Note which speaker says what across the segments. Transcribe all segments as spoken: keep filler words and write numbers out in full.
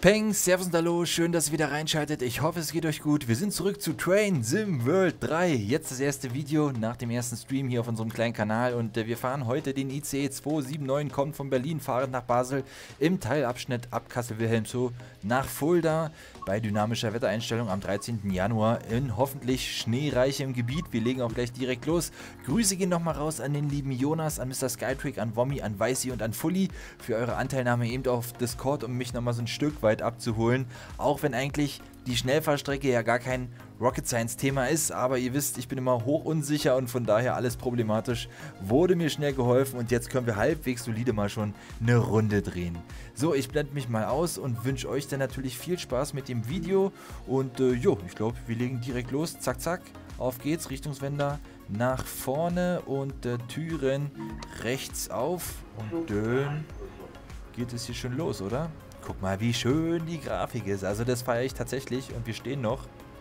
Speaker 1: Peng, Servus und Hallo, schön, dass ihr wieder reinschaltet. Ich hoffe, es geht euch gut. Wir sind zurück zu Train Sim World drei. Jetzt das erste Video nach dem ersten Stream hier auf unserem kleinen Kanal. Und äh, wir fahren heute den I C E zwei sieben neun, kommt von Berlin, fahrend nach Basel im Teilabschnitt ab Kassel-Wilhelmshöhe nach Fulda bei dynamischer Wettereinstellung am dreizehnten Januar in hoffentlich schneereichem Gebiet. Wir legen auch gleich direkt los. Grüße gehen nochmal raus an den lieben Jonas, an Mister Skytrick, an Wommi, an Weißi und an Fully für eure Anteilnahme eben auf Discord, um mich nochmal so ein Stück weit abzuholen. Auch wenn eigentlich die Schnellfahrstrecke ja gar kein Rocket Science Thema ist, aber ihr wisst, ich bin immer hoch unsicher und von daher alles problematisch. Wurde mir schnell geholfen und jetzt können wir halbwegs solide mal schon eine Runde drehen. So, ich blende mich mal aus und wünsche euch dann natürlich viel Spaß mit dem Video und äh, jo, ich glaube, wir legen direkt los. Zack, zack, auf geht's, Richtungswender nach vorne und äh, Türen rechts auf und dann geht es hier schon los, oder? Guck mal, wie schön die Grafik ist. Also das feiere ich tatsächlich und wir stehen noch.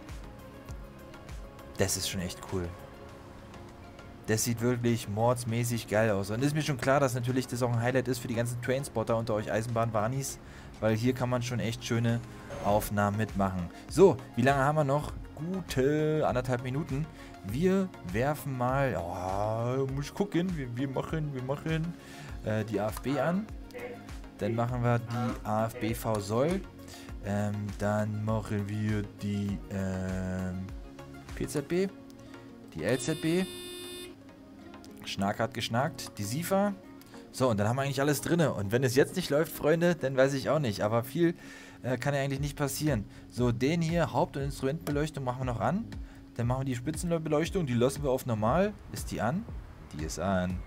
Speaker 1: Das ist schon echt cool. Das sieht wirklich mordsmäßig geil aus. Und es ist mir schon klar, dass natürlich das auch ein Highlight ist für die ganzen Trainspotter unter euch Eisenbahnwarnis. Weil hier kann man schon echt schöne Aufnahmen mitmachen. So, wie lange haben wir noch? Gute anderthalb Minuten. Wir werfen mal... Oh, muss ich gucken. Wir, wir machen, wir machen äh, die A F B an. Dann machen wir die A F B V Soll. Ähm, dann machen wir die ähm, P Z B. Die L Z B. Schnack hat geschnackt. Die SIFA. So, und dann haben wir eigentlich alles drin. Und wenn es jetzt nicht läuft, Freunde, dann weiß ich auch nicht. Aber viel äh, kann ja eigentlich nicht passieren. So, den hier, Haupt- und Instrumentenbeleuchtung machen wir noch an. Dann machen wir die Spitzenbeleuchtung. Die lassen wir auf normal. Ist die an? Die ist an.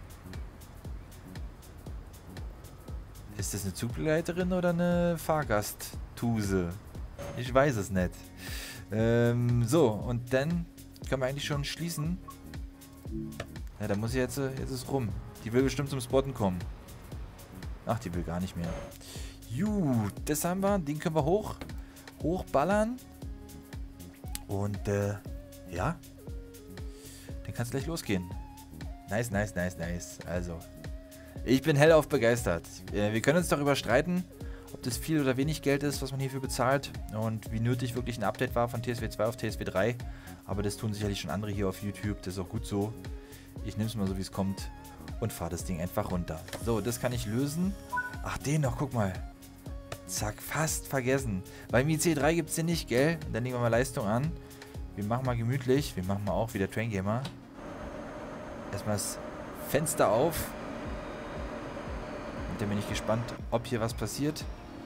Speaker 1: Ist das eine Zugbegleiterin oder eine Fahrgasttuse? Ich weiß es nicht. Ähm, so, und dann können wir eigentlich schon schließen. Ja, da muss ich jetzt, jetzt ist rum. Die will bestimmt zum Spotten kommen. Ach, die will gar nicht mehr. Gut, das haben wir. Den können wir hoch, hochballern. Und, äh, ja. Dann kann es gleich losgehen. Nice, nice, nice, nice. Also... Ich bin hellauf begeistert. Äh, wir können uns darüber streiten, ob das viel oder wenig Geld ist, was man hierfür bezahlt und wie nötig wirklich ein Update war von T S W zwei auf T S W drei. Aber das tun sicherlich schon andere hier auf YouTube. Das ist auch gut so. Ich nehme es mal so, wie es kommt und fahre das Ding einfach runter. So, das kann ich lösen. Ach, den noch, guck mal. Zack, fast vergessen. Beim I C drei gibt es den nicht, gell? Dann legen wir mal Leistung an. Wir machen mal gemütlich. Wir machen mal auch wieder Train Gamer. Erstmal das Fenster auf. Da bin ich gespannt, ob hier was passiert.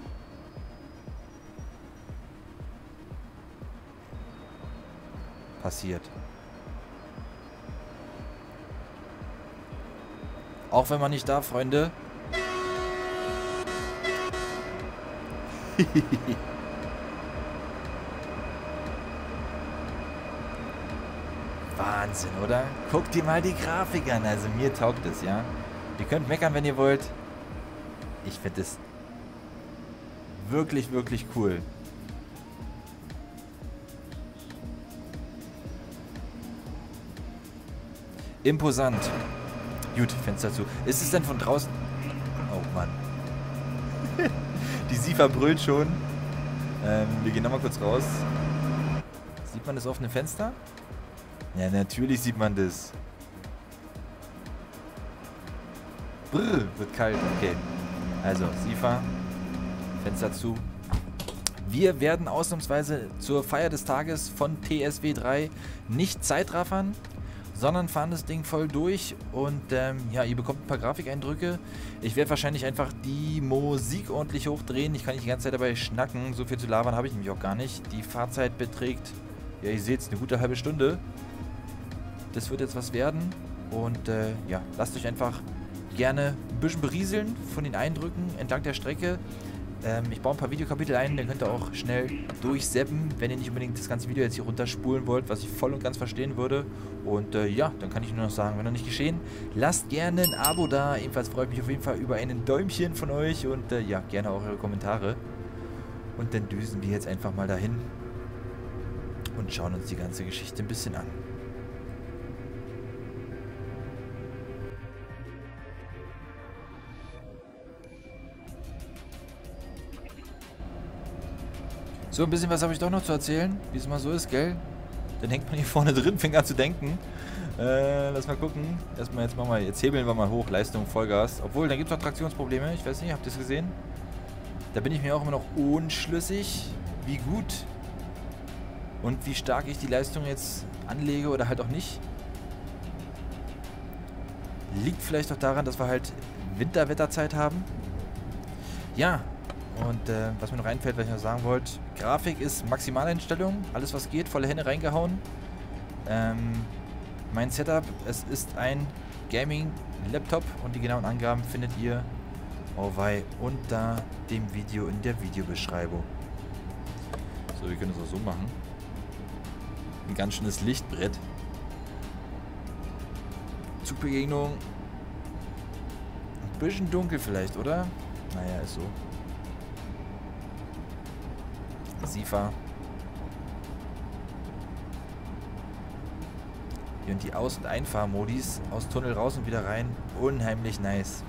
Speaker 1: Passiert. Auch wenn man nicht darf, Freunde. Wahnsinn, oder? Guckt dir mal die Grafik an. Also mir taugt es, ja. Ihr könnt meckern, wenn ihr wollt. Ich finde es wirklich, wirklich cool. Imposant. Gut, Fenster zu. Ist es denn von draußen... Oh Mann. Die SIFA brüllt schon. Ähm, wir gehen nochmal kurz raus. Sieht man das offene Fenster? Ja, natürlich sieht man das. Brr, wird kalt. Okay. Also, SIFA, Fenster zu. Wir werden ausnahmsweise zur Feier des Tages von T S W drei nicht Zeitraffern, sondern fahren das Ding voll durch und ähm, ja, ihr bekommt ein paar Grafikeindrücke. Ich werde wahrscheinlich einfach die Musik ordentlich hochdrehen. Ich kann nicht die ganze Zeit dabei schnacken. So viel zu labern habe ich nämlich auch gar nicht. Die Fahrzeit beträgt, ja, ihr seht es, eine gute halbe Stunde. Das wird jetzt was werden und äh, ja, lasst euch einfach gerne ein bisschen berieseln von den Eindrücken entlang der Strecke. Ähm, ich baue ein paar Videokapitel ein, dann könnt ihr auch schnell durchseppen, wenn ihr nicht unbedingt das ganze Video jetzt hier runterspulen wollt, was ich voll und ganz verstehen würde. Und äh, ja, dann kann ich nur noch sagen, wenn noch nicht geschehen, lasst gerne ein Abo da. Ebenfalls freue ich mich auf jeden Fall über einen Däumchen von euch und äh, ja, gerne auch eure Kommentare. Und dann düsen wir jetzt einfach mal dahin und schauen uns die ganze Geschichte ein bisschen an. So, ein bisschen was habe ich doch noch zu erzählen, wie es mal so ist, gell? Dann hängt man hier vorne drin, fängt an zu denken. Äh, lass mal gucken. Erstmal, jetzt machen wir, jetzt hebeln wir mal hoch, Leistung, Vollgas. Obwohl, da gibt es noch Traktionsprobleme, ich weiß nicht, habt ihr es gesehen? Da bin ich mir auch immer noch unschlüssig, wie gut und wie stark ich die Leistung jetzt anlege oder halt auch nicht. Liegt vielleicht auch daran, dass wir halt Winterwetterzeit haben. Ja, und äh, was mir noch einfällt, was ich noch sagen wollte, Grafik ist Maximaleinstellung, alles was geht, volle Hände reingehauen. Ähm, mein Setup, es ist ein Gaming-Laptop und die genauen Angaben findet ihr, oh wei, unter dem Video in der Videobeschreibung. So, wir können es auch so machen. Ein ganz schönes Lichtbrett. Zugbegegnung. Ein bisschen dunkel vielleicht, oder? Naja, ist so. SIFA. Hier und die Aus- und Einfahrmodis. Aus Tunnel raus und wieder rein. Unheimlich nice.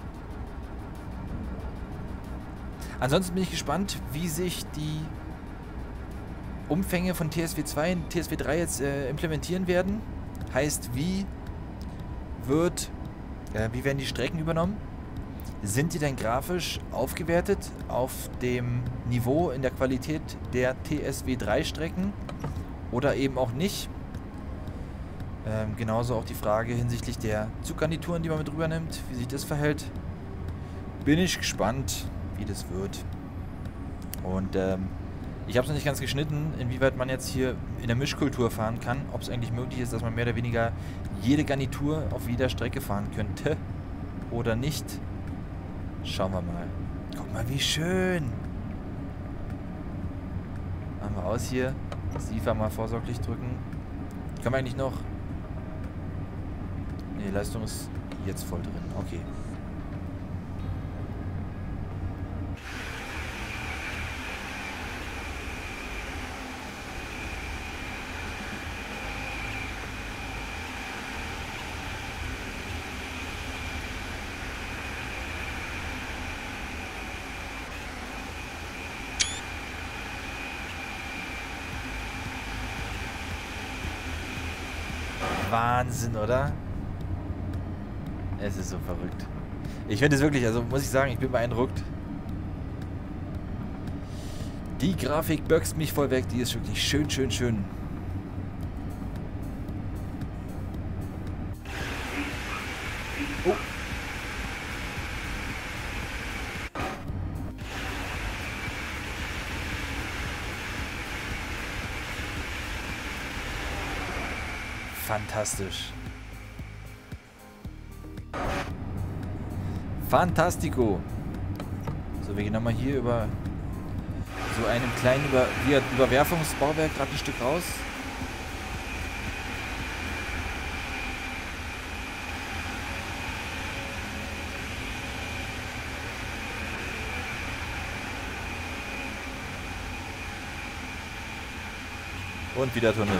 Speaker 1: Ansonsten bin ich gespannt, wie sich die Umfänge von T S W zwei und T S W drei jetzt äh, implementieren werden. Heißt, wie wird, äh, wie werden die Strecken übernommen? Sind die denn grafisch aufgewertet auf dem Niveau in der Qualität der T S W drei Strecken oder eben auch nicht? Ähm, genauso auch die Frage hinsichtlich der Zuggarnituren, die man mit rüber nimmt, wie sich das verhält. Bin ich gespannt, wie das wird. Und ähm, ich habe es noch nicht ganz geschnitten, inwieweit man jetzt hier in der Mischkultur fahren kann. Ob es eigentlich möglich ist, dass man mehr oder weniger jede Garnitur auf jeder Strecke fahren könnte oder nicht. Schauen wir mal. Guck mal, wie schön. Machen wir aus hier. SIFA mal vorsorglich drücken. Können wir eigentlich noch... Ne, Leistung ist jetzt voll drin. Okay. Wahnsinn, oder? Es ist so verrückt. Ich finde es wirklich, also muss ich sagen, ich bin beeindruckt. Die Grafik böxt mich voll weg, die ist wirklich schön, schön, schön. Oh. Fantastisch. Fantastico. So, wir gehen nochmal hier über so einem kleinen über Überwerfungsbauwerk gerade ein Stück raus. Und wieder Tunnel.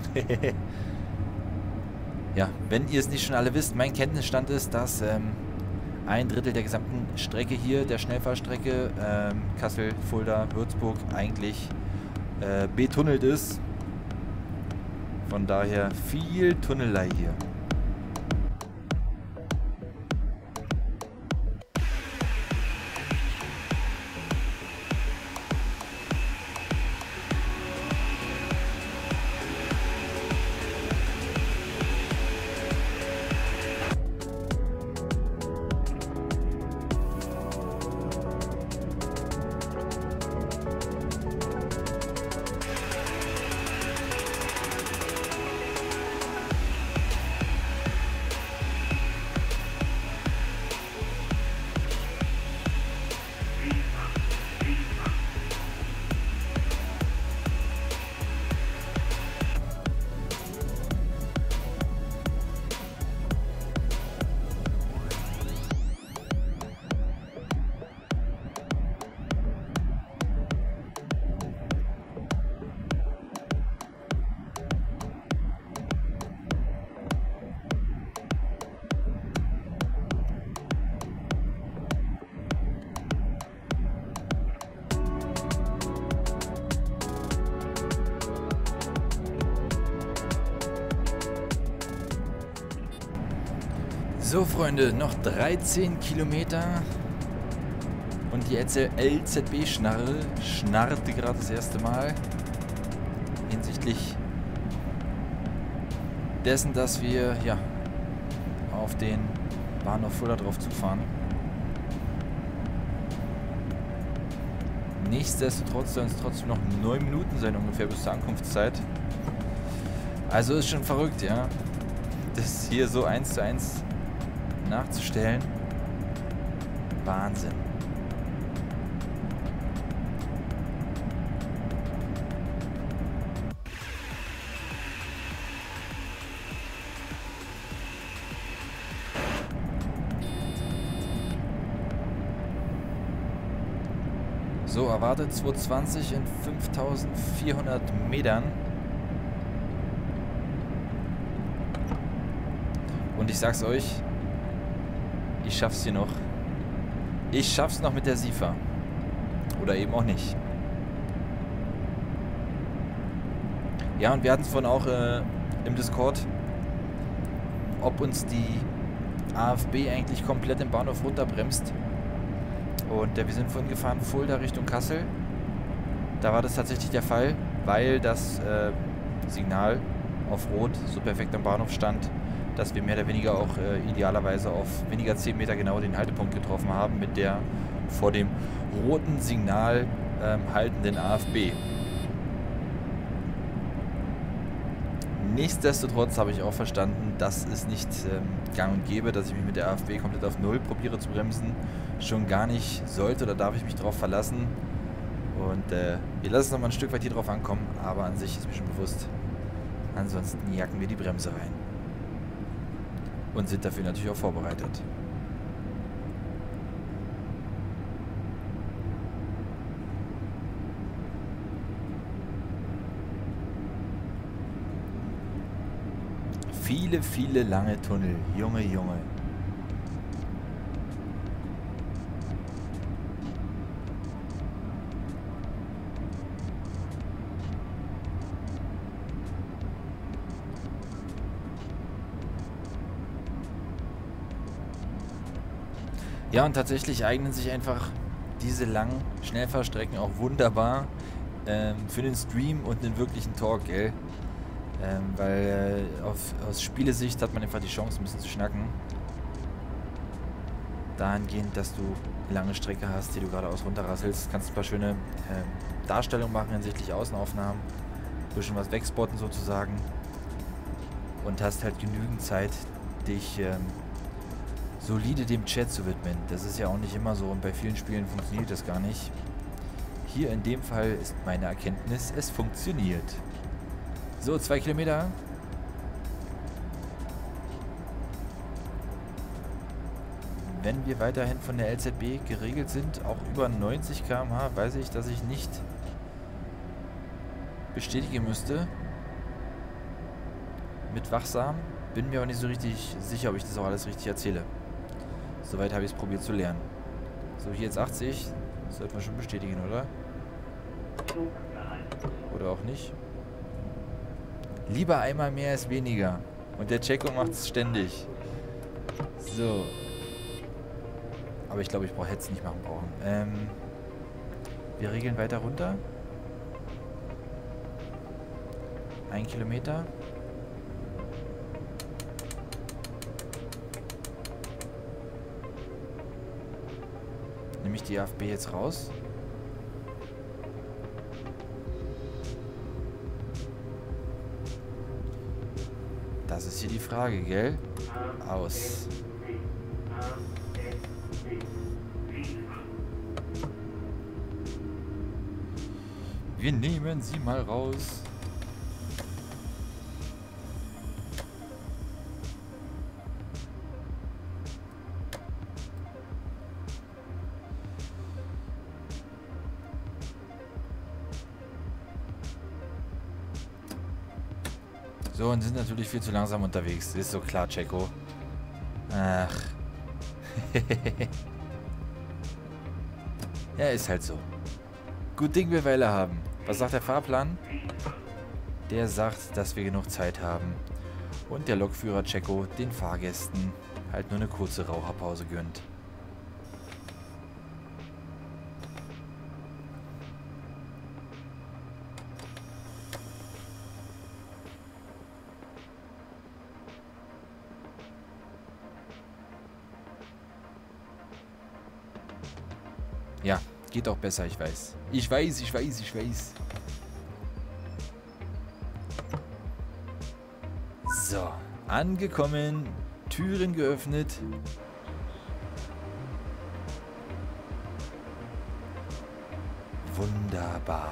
Speaker 1: Ja, wenn ihr es nicht schon alle wisst, mein Kenntnisstand ist, dass ähm, ein Drittel der gesamten Strecke hier, der Schnellfahrstrecke ähm, Kassel, Fulda, Würzburg eigentlich äh, betunnelt ist. Von daher viel Tunnelei hier. So, Freunde, noch dreizehn Kilometer. Und die L Z B-Schnarre schnarrte gerade das erste Mal. Hinsichtlich dessen, dass wir, ja, auf den Bahnhof Fulda drauf zufahren. Nichtsdestotrotz sollen es trotzdem noch neun Minuten sein, ungefähr bis zur Ankunftszeit. Also ist schon verrückt, ja. Das hier so eins zu eins nachzustellen. Wahnsinn. So, erwartet zweihundertzwanzig in fünftausendvierhundert Metern. Und ich sag's euch, ich schaff's hier noch. Ich schaff's noch mit der SIFA. Oder eben auch nicht. Ja, und wir hatten es vorhin auch äh, im Discord, ob uns die A F B eigentlich komplett im Bahnhof runterbremst. Und äh, wir sind vorhin gefahren, Fulda Richtung Kassel. Da war das tatsächlich der Fall, weil das äh, Signal auf Rot so perfekt am Bahnhof stand, dass wir mehr oder weniger auch äh, idealerweise auf weniger zehn Meter genau den Haltepunkt getroffen haben mit der vor dem roten Signal ähm, haltenden A F B. Nichtsdestotrotz habe ich auch verstanden, dass es nicht ähm, gang und gäbe, dass ich mich mit der A F B komplett auf Null probiere zu bremsen. Schon gar nicht sollte oder darf ich mich darauf verlassen. Und äh, wir lassen noch mal ein Stück weit hier drauf ankommen, aber an sich ist mir schon bewusst, ansonsten jacken wir die Bremse rein. Und sind dafür natürlich auch vorbereitet. Viele, viele lange Tunnel. Junge, Junge. Ja, und tatsächlich eignen sich einfach diese langen Schnellfahrstrecken auch wunderbar ähm, für den Stream und den wirklichen Talk, gell? Ähm, weil äh, auf, aus Spielesicht hat man einfach die Chance, ein bisschen zu schnacken. Dahingehend, dass du eine lange Strecke hast, die du geradeaus runterrasselst, kannst du ein paar schöne äh, Darstellungen machen hinsichtlich Außenaufnahmen, ein bisschen was wegspotten sozusagen und hast halt genügend Zeit, dich ähm, solide dem Chat zu widmen. Das ist ja auch nicht immer so und bei vielen Spielen funktioniert das gar nicht. Hier in dem Fall ist meine Erkenntnis, es funktioniert. So, zwei Kilometer. Wenn wir weiterhin von der L Z B geregelt sind, auch über neunzig Kilometer pro Stunde, weiß ich, dass ich nicht bestätigen müsste. Mit wachsam. Bin mir aber nicht so richtig sicher, ob ich das auch alles richtig erzähle. Soweit habe ich es probiert zu lernen. So, hier jetzt achtzig. Das sollte man schon bestätigen, oder? Oder auch nicht. Lieber einmal mehr als weniger. Und der Checo macht es ständig. So. Aber ich glaube, ich brauche Hetz nicht machen brauchen. Ähm, wir regeln weiter runter. Ein Kilometer. Nehme ich die A F B jetzt raus? Das ist hier die Frage, gell? Aus. Wir nehmen sie mal raus. So, und sind natürlich viel zu langsam unterwegs. Ist so klar, Checo. Ach. Ja, ist halt so. Gut Ding wir Weile haben. Was sagt der Fahrplan? Der sagt, dass wir genug Zeit haben. Und der Lokführer Checo den Fahrgästen halt nur eine kurze Raucherpause gönnt. Ja, geht auch besser, ich weiß. Ich weiß, ich weiß, ich weiß. So, angekommen, Türen geöffnet. Wunderbar.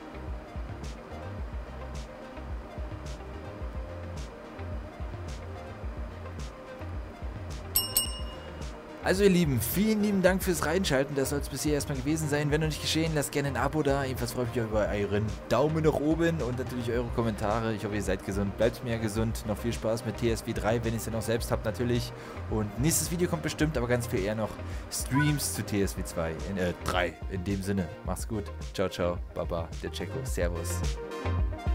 Speaker 1: Also ihr Lieben, vielen lieben Dank fürs Reinschalten. Das soll es bisher erstmal gewesen sein. Wenn noch nicht geschehen, lasst gerne ein Abo da. Ebenfalls freue ich mich über euren Daumen nach oben und natürlich eure Kommentare. Ich hoffe, ihr seid gesund. Bleibt mir gesund. Noch viel Spaß mit T S V drei, wenn ihr es ja noch selbst habt natürlich. Und nächstes Video kommt bestimmt, aber ganz viel eher noch Streams zu T S V zwei. In, äh, drei. In dem Sinne. Macht's gut. Ciao, ciao. Baba. Der Checo. Servus.